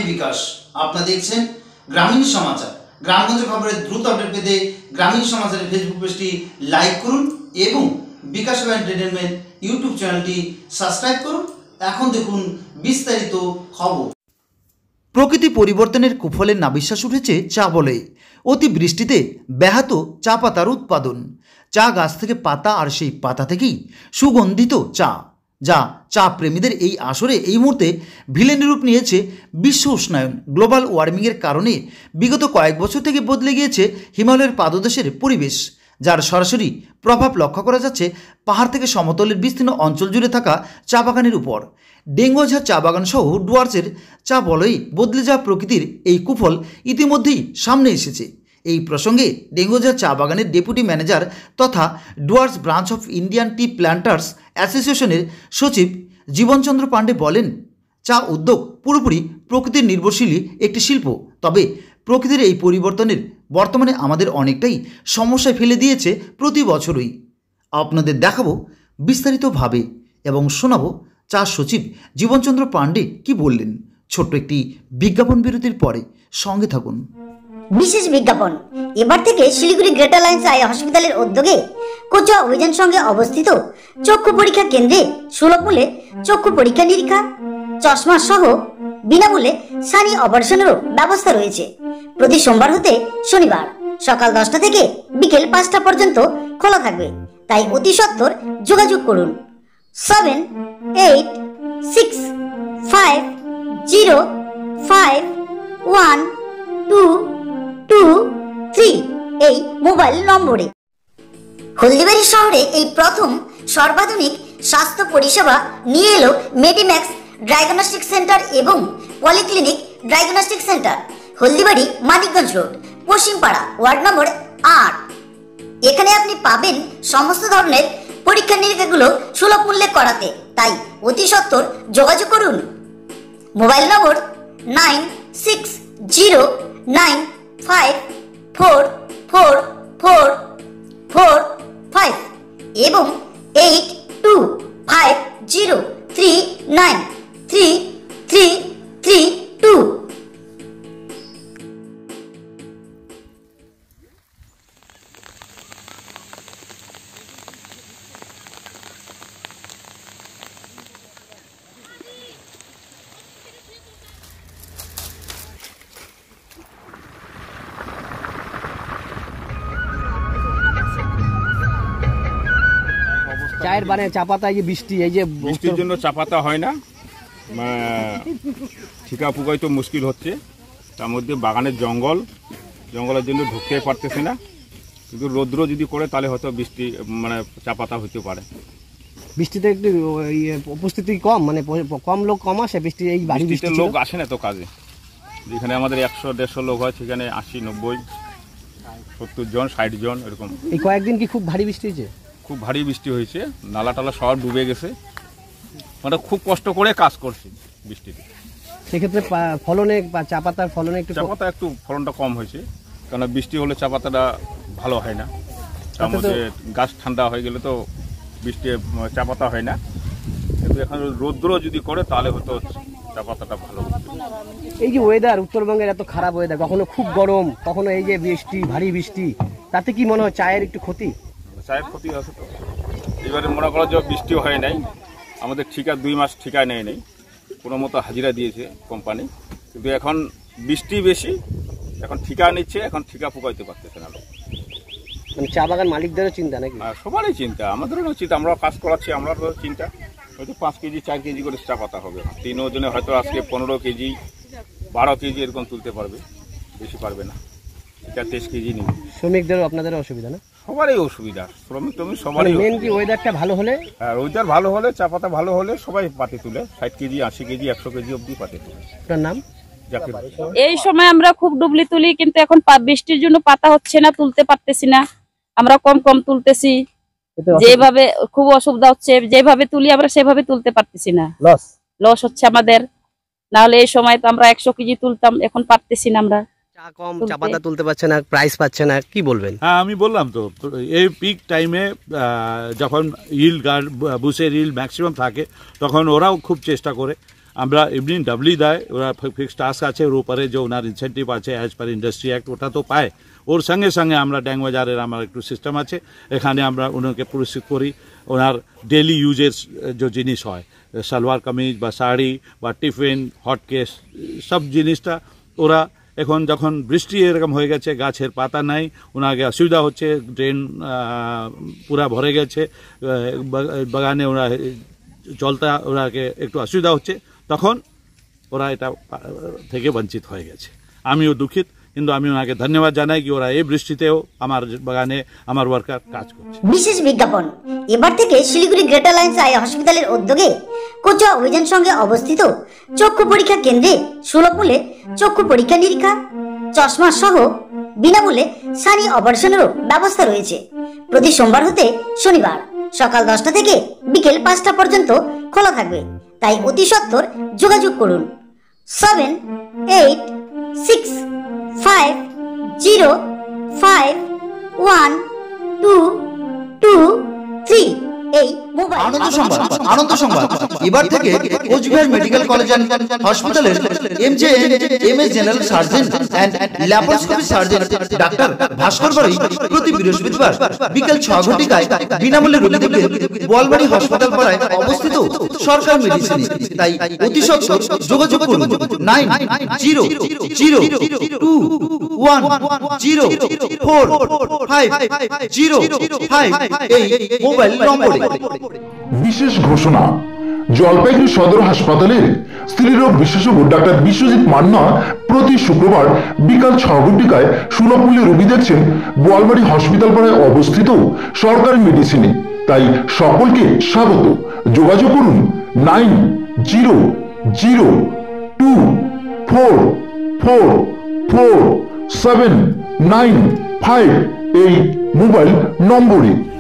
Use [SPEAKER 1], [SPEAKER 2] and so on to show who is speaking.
[SPEAKER 1] বিকাশ। আপনারা দেখছেন গ্রামীণ সমাচার। গ্রামগঞ্জের খবরের দ্রুত আপডেট পেতে গ্রামীণ সমাচারের ফেসবুক পেজটি লাইক করুন এবং বিকাশ এন্টারটেনমেন্ট ইউটিউব চ্যানেলটি সাবস্ক্রাইব করুন। এখন দেখুন বিস্তারিত খবর। প্রকৃতি পরিবর্তনের কুফলে নাবিশ্বাস উঠেছে চা বলে। অতি বৃষ্টিতে ব্যাহত চা পাতার উৎপাদন। চা গাছ থেকে পাতা আর সেই পাতা থেকেই সুগন্ধিত চা, যা চা প্রেমীদের এই আসরে এই মুহূর্তে ভিলেনের রূপ নিয়েছে। বিশ্ব উষ্ণায়ন গ্লোবাল ওয়ার্মিংয়ের কারণে বিগত কয়েক বছর থেকে বদলে গিয়েছে হিমালয়ের পাদদেশের পরিবেশ, যার সরাসরি প্রভাব লক্ষ্য করা যাচ্ছে পাহাড় থেকে সমতলের বিস্তীর্ণ অঞ্চল জুড়ে থাকা চা বাগানের উপর। ডেঙ্গুঝা চা বাগান সহ ডুয়ার্সের চা বলয়েই বদলে যাওয়া প্রকৃতির এই কুফল ইতিমধ্যেই সামনে এসেছে। এই প্রসঙ্গে ডেঙ্গুঝা চা বাগানের ডেপুটি ম্যানেজার তথা Dooars branch of Indian tea planters অ্যাসোসিয়েশনের সচিব জীবনচন্দ্র পাণ্ডে বলেন, চা উদ্যোগ পুরোপুরি প্রকৃতির নির্ভরশীল একটি শিল্প। তবে প্রকৃতির এই পরিবর্তনের বর্তমানে আমাদের অনেকটাই সমস্যায় ফেলে দিয়েছে প্রতি বছরই। আপনাদের দেখাবো বিস্তারিতভাবে এবং শোনাবো চা সচিব জীবনচন্দ্র পাণ্ডে কি বললেন। ছোট্ট একটি বিজ্ঞাপন বিরতির পরে সঙ্গে থাকুন।
[SPEAKER 2] বিশেষ বিজ্ঞাপন। এবার থেকে শিলিগুড়ি গ্রেটার লাইন্স আই হসপিটালের উদ্যোগে কোচুয়া অভিযান সঙ্গে অবস্থিত চক্ষু পরীক্ষা কেন্দ্রে সুলভ মূল্যে চক্ষু পরীক্ষা নিরীক্ষা, চশমা সহ বিনামূল্যে সানি অপারেশনেরও ব্যবস্থা রয়েছে। প্রতি সোমবার হতে শনিবার সকাল 10টা থেকে বিকেল 5টা পর্যন্ত খোলা থাকবে। তাই অতি সত্বর যোগাযোগ করুন 7865051223 এই মোবাইল নম্বরে। হলদিবাড়ি শহরে এই প্রথম সর্বাধুনিক স্বাস্থ্য পরিষেবা নিয়ে এলো মেডিম্যাক্স ডায়াগনস্টিক সেন্টার এবং polyclinic diagnostic centre, Haldibari, Manikganj road, Paschimpara, ward number 8। এখানে আপনি পাবেন সমস্ত ধরনের পরীক্ষা নিরীক্ষাগুলো সুলভ মূল্যে করাতে। তাই অতি সত্বর যোগাযোগ করুন। মোবাইল নম্বর 9609544445 এবং 8250393332।
[SPEAKER 3] চায়ের বানে চা পাতা, এই যে বৃষ্টি, এই যে
[SPEAKER 4] বৃষ্টির জন্য চা পাতা হয় না, ঠিকা পুকাই তো মুশকিল হচ্ছে। তার মধ্যে বাগানের জঙ্গলের জন্য ঢুকতে পারতেছে না। কিন্তু রৌদ্র যদি করে তাহলে হয়তো বৃষ্টি চা পাতা হতে পারে।
[SPEAKER 3] বৃষ্টিতে একটু উপস্থিতি কম, কম লোক কম আসে বৃষ্টি। এই
[SPEAKER 4] বৃষ্টিতে লোক আসে না তো কাজে। যেখানে আমাদের 100-150 লোক হয় সেখানে 80-90-70 জন 60 জন এরকম।
[SPEAKER 3] এই কয়েকদিন কি খুব ভারী বৃষ্টি হয়েছে?
[SPEAKER 4] খুব ভারী বৃষ্টি হয়েছে, নালা টালা সব ডুবে গেছে। খুব কষ্ট করে কাজ করছি বৃষ্টিতে।
[SPEAKER 3] সেক্ষেত্রে ফলনে বা চা পাতার ফলনে
[SPEAKER 4] একটু ফলনটা কম হয়েছে, কারণ বৃষ্টি হলে চা পাতাটা ভালো হয় না। তার মধ্যে গাছ ঠান্ডা হয়ে গেলে তো বৃষ্টি চা পাতা হয় না। কিন্তু এখন রৌদ্র যদি করে তাহলে হয়তো চা পাতাটা ভালো।
[SPEAKER 3] এই যে ওয়েদার, উত্তরবঙ্গের এত খারাপ ওয়েদার, কখনো খুব গরম, কখনো এই যে বৃষ্টি, ভারী বৃষ্টি, তাতে কি মনে হয় চায়ের একটু ক্ষতি?
[SPEAKER 4] চায়ের ক্ষতি আছে তো। এবারে মনে করো যে বৃষ্টি হয় নাই, আমাদের ঠিকা 2 মাস ঠিকায় নেই, কোনো মতো হাজিরা দিয়েছে কোম্পানি। কিন্তু এখন বৃষ্টি বেশি, এখন ঠিকা নিচ্ছে, এখন ঠিকা পুকাইতে পারতেছে না।
[SPEAKER 3] চা বাগান মালিকদেরও চিন্তা নাকি?
[SPEAKER 4] সবারই চিন্তা, আমাদেরও চিন্তা। আমরা কাজ করাচ্ছি, আমরাও চিন্তা। হয়তো 5 কেজি 4 কেজি করে চা পাতা হবে। 3 জনে হয়তো আজকে 15 কেজি 12 কেজি এরকম তুলতে পারবে, বেশি পারবে না। এটা 23 কেজি নেবে।
[SPEAKER 3] শ্রমিকদেরও আপনাদেরও অসুবিধা না?
[SPEAKER 4] সবারই অসুবিধা, শ্রমিক তুমি সবারই।
[SPEAKER 3] মেন কি ওয়েদারটা ভালো হলে?
[SPEAKER 4] হ্যাঁ, ওয়েদার ভালো হলে, চা পাতা ভালো হলে সবাই পাতে তুলে। 60 কেজি 80 কেজি 100 কেজি অবধি পাতে তুলে।
[SPEAKER 3] আপনার নাম?
[SPEAKER 5] এই সময় আমরা খুব ডুবলি তুলি, কিন্তু এখন বৃষ্টির জন্য পাতা হচ্ছে না, তুলতে পারতেছি না। আমরা কম তুলতেছি, যেভাবে খুব অসুবিধা হচ্ছে। যেভাবে তুলি আমরা সেভাবে তুলতে পারতেছি না, লস হচ্ছে আমাদের। না হলে এই সময় তো আমরা 100 কেজি তুলতাম, এখন পারতেছি না। আমরা
[SPEAKER 3] চা কম, চা পাতা তুলতে পারছে না, প্রাইস পাচ্ছে না, কি বলবেন?
[SPEAKER 6] হ্যাঁ, আমি বললাম তো, এই পিক টাইমে যখন ইল্ড বুসের ইল্ড ম্যাক্সিমাম থাকে তখন ওরাও খুব চেষ্টা করে। আমরা এমনি ডাবলি দেয়, ওরা ফিক্সড টাস্ক আছে, ওর উপরে যে ওনার ইনসেন্টিভ আছে অ্যাজ পার ইন্ডাস্ট্রি অ্যাক্ট ওটা তো পায়। ওর সঙ্গে সঙ্গে আমরা ড্যাং বাজারের আমার একটু সিস্টেম আছে, এখানে আমরা ওনাকে পুরস্কৃত করি। ওনার ডেলি ইউজের যে জিনিস হয়, সালোয়ার কামিজ বা শাড়ি বা টিফিন, হটকেস, সব জিনিসটা ওরা এখন যখন বৃষ্টি এরকম হয়ে গেছে, গাছের পাতা নাই, ওনাকে অসুবিধা হচ্ছে, ড্রেন পুরা ভরে গেছে, বাগানে ওরা চলতে ওনাকে একটু অসুবিধা হচ্ছে, তখন ওরা এটা থেকে বঞ্চিত হয়ে গেছে। আমিও দুঃখিত, কিন্তু আমি ওনাকে ধন্যবাদ জানাই কি ওরা এই বৃষ্টিতেও আমার বাগানে আমার ওয়ার্কার কাজ করছে।
[SPEAKER 2] বিশেষ বিজ্ঞাপন, এবার থেকে শিলিগুড়ি গ্রেটার লাইন্স আই হসপিটালের উদ্যোগে কোচুয়া অভিযান সঙ্গে অবস্থিত চক্ষু পরীক্ষা কেন্দ্রে সুলভ মূল্যে চক্ষু পরীক্ষা নিরীক্ষা, চশমা সহ বিনামূল্যে সানি অপারেশনেরও ব্যবস্থা রয়েছে। প্রতি সোমবার হতে শনিবার সকাল 10টা থেকে বিকেল 5টা পর্যন্ত খোলা থাকবে, তাই অতি সত্বর যোগাযোগ করুন 7865051223 এই মোবাইল।
[SPEAKER 1] আনন্দ সংবাদ, আনন্দ সংবাদ এবার থেকে কোচবিহার মেডিকেল কলেজ এন্ড হসপিটালের MS general surgeon and laparoscopy surgeon doctor Bhaskar বাড়ি প্রতি বৃহস্পতিবার বিকেল 6 ঘটিকায় বিনামূল্যে রোগী দেখতে বোয়ালবাড়ি হাসপাতাল পাড়ায় অবস্থিত সরকার মেডিসিন। তাই অতি সত্বর যোগাযোগ করুন 9002210450 এই মোবাইল নম্বরে।
[SPEAKER 7] বিশেষ ঘোষণা, জলপাইগুড়ি সদর হাসপাতালের স্ত্রীরোগ বিশেষজ্ঞ ডাক্তার বিশ্বজিৎ মান্না প্রতি শুক্রবার বিকাল 6 ঘটিকায় সুলভ মূল্যে রোগী দেখছেন বোয়ালবাড়ি হসপিটাল পাড়ায় অবস্থিত সরকারি মেডিসিনে। তাই সকলকে স্বাগত। যোগাযোগ করুন 9002244795 এই মোবাইল নম্বরে।